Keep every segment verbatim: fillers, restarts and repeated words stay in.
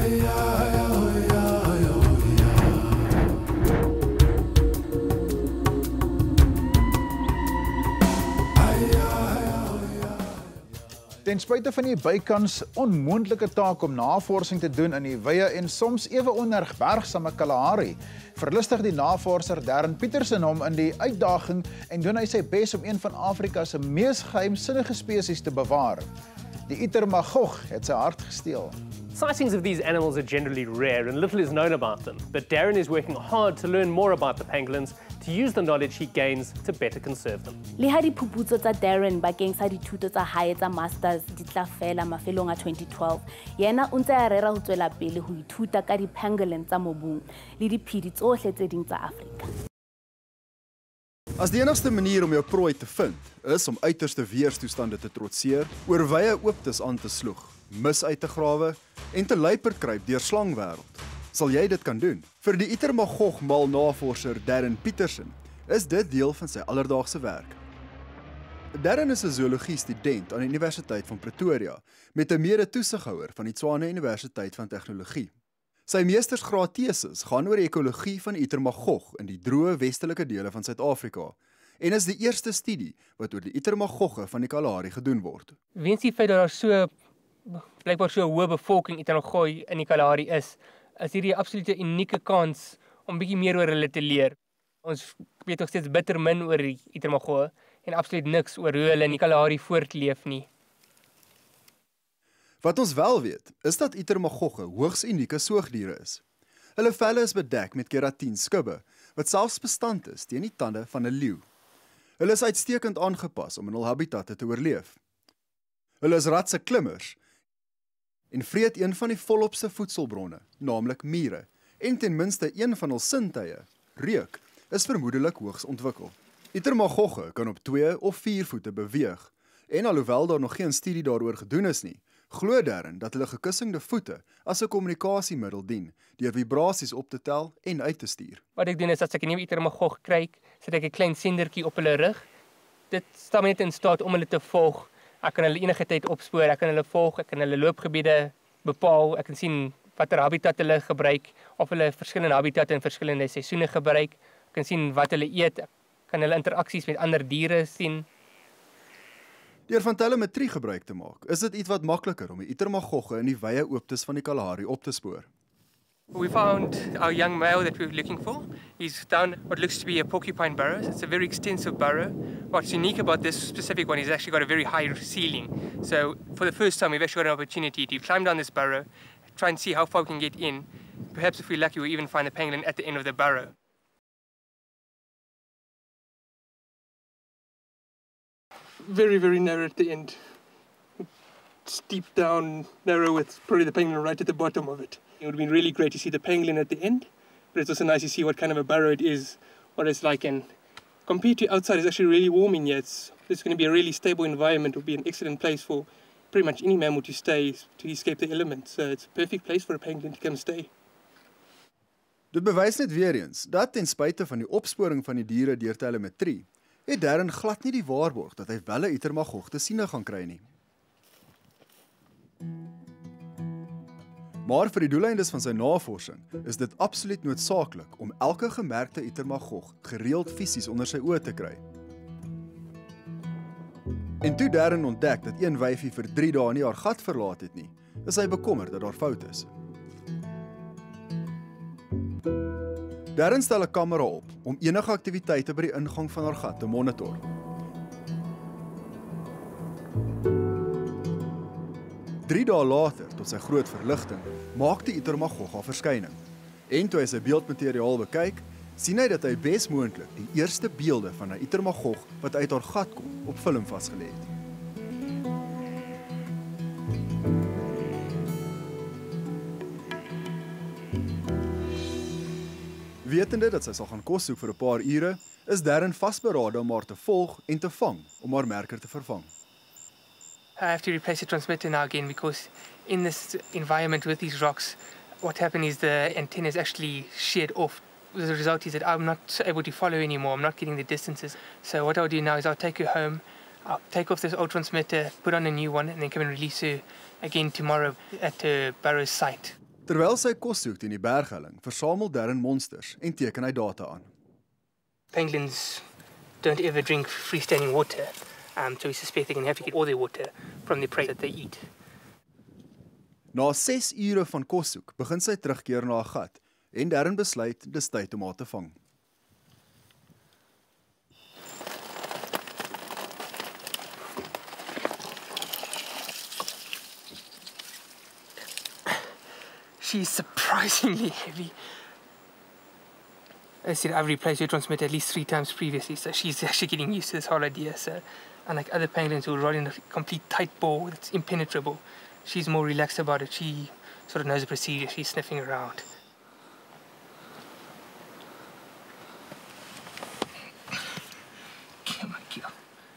Ten spyte van die bykans onmoontlike taak om navorsing te doen in die wye en soms ewe onherbergsame Kalahari, verlustig die navorser Darren Peterson hom in die uitdaging en doen hy sy bes om een van Afrika se mees geheimsinnige spesies te bewaar. Die Itermagog het sy hart gesteel. Sightings of these animals are generally rare and little is known about them, but Darren is working hard to learn more about the pangolins to use the knowledge he gains to better conserve them. Le ha diphuputso tsa Darren bakeng sa dithuto tsa hae tsa masters di tla fela mafelong a twenty twelve, yena o ntse a rera ho tswela pele ho ithuta ka di-pangolin tsa mobung le diphedi tsohle tse ding tsa Afrika. As die enigste manier om jou prooi te vind, is om uiterste weerstoestande te trotseer, oor wye ooptes aan te sloeg, mis uit te grawe en te luiperkruip deur slangwêreld. Sal jy dit kan doen? Vir die Itermagog mal navorser Darren Peterson is dit deel van sy alledaagse werk. Darren is 'n zoologie student aan die Universiteit van Pretoria met 'n mede-toesighouer van die Tshwane Universiteit van Tegnologie. Sy meestersgraad teses gaan oor die ekologie van die Itermagog in die droë westelike dele van Suid-Afrika en is die eerste studie wat oor die Itermagogge van die Kalahari gedoen word. Weens die feit dat daar so blykbaar so 'n hoë bevolking Itermagog in die Kalahari is, is hierdie 'n absolute unieke kans om bietjie meer oor hulle te leer. Ons weet nog steeds bitter min oor die Itermagog en absoluut niks oor hoe hulle in die Kalahari voortleef nie. Wat ons wel weet, is dat Itermagogge hoogs unieke soogdiere is. Hulle velle is bedek met keratien skubbe, wat selfs bestand is teen die tande van 'n leeu. Hulle is uitstekend aangepas om in hul habitatte te oorleef. Hulle is ratse klimmers en vreet een van die volopse voedselbronne, naamlik mure, en ten minste een van hul sintuie, reuk, is vermoedelik hoogs ontwikkel. Itermagogge kan op twee of vier voete beweeg, en alhoewel daar nog geen studie daaroor gedoen is nie, glo Darren dat hulle gekussingde voete as 'n kommunikasiemiddel dien, deur vibrasies op te tel en uit te stuur. Wat ek doen is as ek 'n nuwe Itermagog kry, sit ek 'n klein sendertjie op hulle rug. Dit stel my net in staat om hulle te volg. Ek kan hulle enige tyd opspoor, ek kan hulle volg, ek kan hulle loopgebiede bepaal, ek kan sien watter habitat hulle gebruik, of hulle verskillende habitatte in verskillende seisoene gebruik, ek kan sien wat hulle eet, ek kan hulle interaksies met ander diere sien. Deur van telemetrie gebruik te maak, is dit iets wat makliker om die Itermagogge in die wye ooptes van die Kalahari op te spoor. We found our young male that we were looking for. He's down what looks to be a porcupine burrow. It's a very extensive burrow. What's unique about this specific one is it's actually got a very high ceiling. So for the first time, we've actually got an opportunity to climb down this burrow, try and see how far we can get in. Perhaps if we're lucky, we'll even find a pangolin at the end of the burrow. Very, very narrow at the end. Steep down, narrow with probably the pangolin right at the bottom of it. It would have been really great to see the pangolin at the end, but it's also nice to see what kind of a burrow it is, what it's like, and compared to outside, it's actually really warm in here. It's, it's going to be a really stable environment. It will be an excellent place for pretty much any mammal to stay, to escape the elements. So it's a perfect place for a pangolin to come stay. Dit bewys net weer eens dat ten spyte van die opsporing van die diere deur telemetrie, het Darren glad nie die waarborg dat hy wel 'n Itermagog te siene gaan kry nie. Maar vir die doeleindes van sy navorsing is dit absoluut noodsaaklik om elke gemerkte Itermagog gereeld fisies onder sy oë te kry. En toe Darren ontdek dat een wyfie vir drie dae nie haar gat verlaat het nie, is hy bekommerd dat daar fout is. Darren stel 'n kamera op om enige aktiwiteite by die ingang van haar gat te monitor. Drie dae later, tot sy groot verligting, maak die Itermagog haar verskyning. En toe hy sy beeldmateriaal bekyk, sien hy dat hy besmoontlik die eerste beelde van 'n Itermagog wat uit haar gat kom, op film vasgelê het. Wetende dat sy sal gaan kos soek vir 'n paar ure, is Darren vasberade om haar te volg en te vang om haar merker te vervang. I have to replace the transmitter now again because in this environment with these rocks, what happened is the antenna is actually sheared off. The result is that I'm not able to follow anymore. I'm not getting the distances. So what I'll do now is I'll take her home, I'll take off this old transmitter, put on a new one, and then come and release her again tomorrow at the burrow site. Terwyl sy kos soek teen die berghelling, versamel Darren monsters en teken hy data aan. Penguins don't ever drink freestanding water, um, so we suspect they're going to have to get all their water from the prey that they eat. Na ses ure van kos soek, begin sy terugkeer na 'n gat en Darren besluit dis tyd om haar te vang. She's surprisingly heavy. As I said, I've replaced her transmitter at least three times previously, so she's actually getting used to this whole idea. So, unlike other pangolins who run in a complete tight ball that's impenetrable, she's more relaxed about it. She sort of knows the procedure. She's sniffing around. Come on, kill.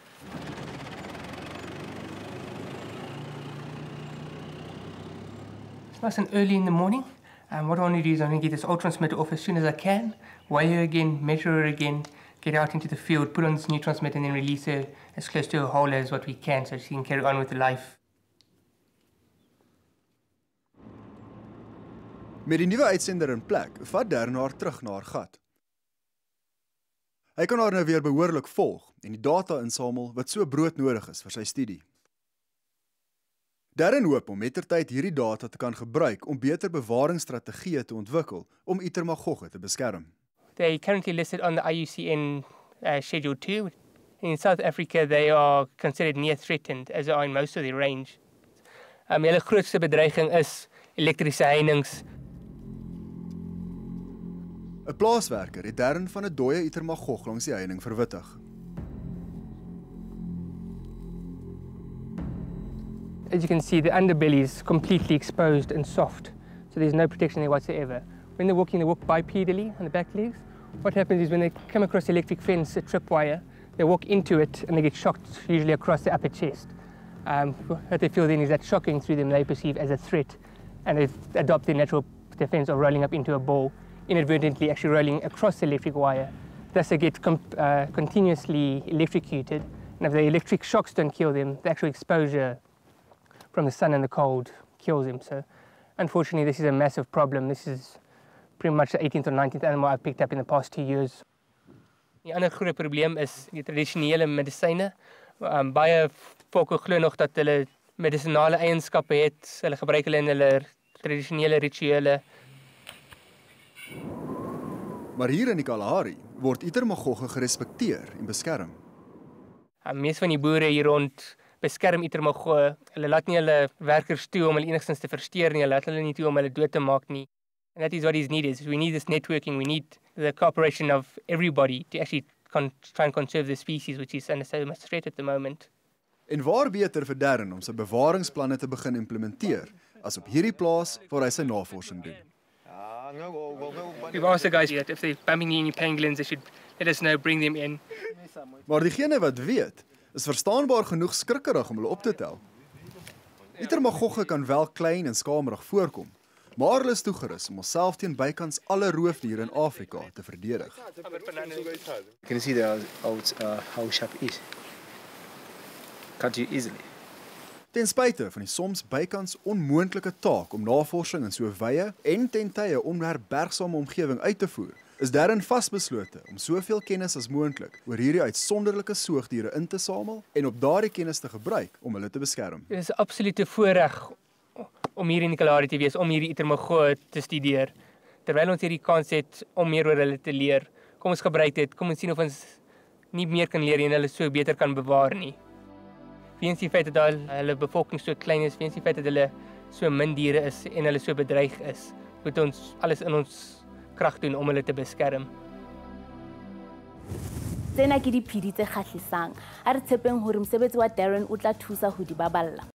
It's nice and early in the morning. Um, what I want to do is I'm going to get this old transmitter off as soon as I can, weigh her again, measure her again, get out into the field, put on this new transmitter and then release her as close to her hole as what we can so she can carry on with her life. Met die nuwe uitsender in plek, vat Darren haar terug na haar gat. Hy kan haar nou weer behoorlik volg en die data insamel wat so broodnodig is vir sy studie. Darren hoop om mettertyd hierdie data te kan gebruik om beter bewaringsstrategieë te ontwikkel om Itermagogge te beskerm. They currently listed on the I U C N uh, Schedule two. In South Africa, they are considered near threatened, as they are in most of their range. Um, hulle grootste bedreiging is elektriese heininge. 'n Plaaswerker het Darren van 'n dooie Itermagog langs die heining verwittig. As you can see, the underbelly is completely exposed and soft, so there's no protection there whatsoever. When they're walking, they walk bipedally on the back legs. What happens is when they come across the electric fence, a tripwire, they walk into it and they get shocked, usually across the upper chest. Um, what they feel then is that shocking through them they perceive as a threat, and they adopt their natural defense of rolling up into a ball, inadvertently actually rolling across the electric wire. Thus they get com uh, continuously electrocuted, and if the electric shocks don't kill them, the actual exposure from the sun and the cold kills him. So unfortunately this is a massive problem. This is pretty much the eighteenth or nineteenth animal I've picked up in the past two years. Die ander groot probleem is die tradisionele medisyne. Um, baie volke glo nog dat hulle medisinale eienskappe het. Hulle gebruik hulle in hulle tradisionele rituele. Maar hier in die Kalahari word Itermagogge gerespekteer en beskerm. Um, meeste van die boere hier rond beskerm Itermagogge. Hulle laat nie hulle werkers toe om hulle enigstens te versteur nie. Hulle laat hulle nie toe om hulle dood te maak nie. And that is what is needed. We need this networking. We need the cooperation of everybody to actually con try and conserve the species, which is under so much threat at the moment. En waar beter vir Darren om sy bewaringsplanne te begin implementeer as op hierdie plaas waar hy sy navorsing doen. We've asked the guys that if they're bumping any pangolins, they should let us know, bring them in. Maar diegene wat weet, is verstaanbaar genoeg skrikkerig om hulle op te tel. Itermagogge kan wel klein en skamerig voorkom, maar hulle is toegerus om onsself teen bykans alle roofdiere in Afrika te verdedig. You can see the, how, uh, how sharp it is. Cut you easily. Ten spyte van die soms bykans onmoontlike taak om navorsing in so 'n wye en ten tye onherbergsame omgewing uit te voer, is Darren vasbeslote om soveel kennis as moontlik oor hierdie uitsonderlike soogdiere in te samel en op daardie kennis te gebruik om hulle te beskerm. Dit is 'n absolute voorreg om hier in die Kalahari te wees, om hierdie Itermagogge te studeer. Terwyl ons hierdie kans het om meer oor hulle te leer, kom ons gebruik dit, kom ons sien of ons nie meer kan leer en hulle so beter kan bewaar nie. Weens die feit dat hulle bevolking so klein is, weens die feit dat hulle so min diere is en hulle so bedreig is, moet ons alles in ons krag doen om hulle te beskerm. Tsena ke diphedi tse kgahlisang. Ha re tshepeng hore mosebetsi wa Darren o tla thusa ho di baballa.